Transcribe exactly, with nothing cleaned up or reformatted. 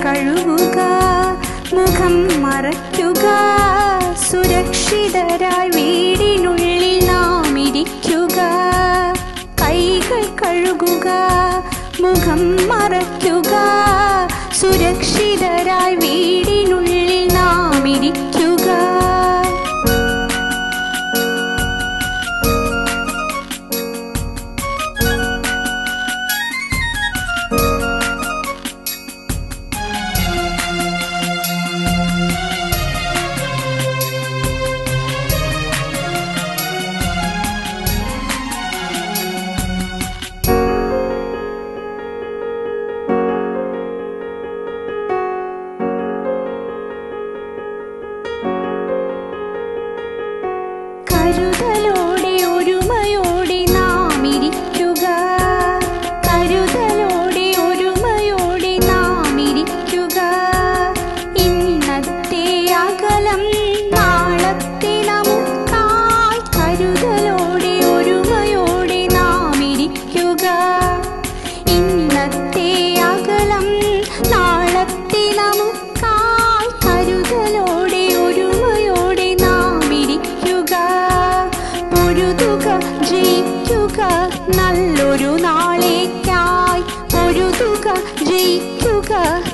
കഴുകുക, മുഖം മറയ്ക്കുക, സുരക്ഷിതരായി വീടിനുള്ളിൽ നാം ഇരിക്കുക. കൈകൾ കഴുകുക, മുഖം മറയ്ക്കുക, സുരക്ഷിതരായി വീടിനുള്ളിൽ നാം ഇരിക്കുക. കരുതലോടെ ഒരുമയോടെ നാം ഇരിക്കുക, കരുതലോടെ ഒരുമയോടെ നാം ഇരിക്കുക. ഇന്നത്തെ അകലം നാളത്തെ നമുക്കായി, കരുതലോടെ ഒരുമയോടെ നാം ഇരിക്കുക. ഇന്നത്തെ അകലം നാളത്തെ നമുക്കായി, കരുതലോടെ ഒരുമയോടെ നാം ഇരിക്കുക. പൊരുതുക, ജയിക്കുക, നല്ലൊരു നാളേക്കായി പൊരുതുക, ജയിക്കുക,